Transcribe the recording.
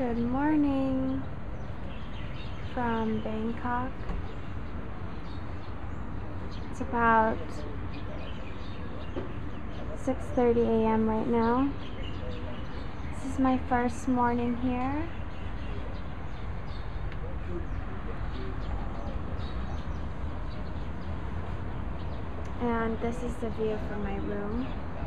Good morning from Bangkok. It's about 6:30 a.m. right now. This is my first morning here. And this is the view from my room.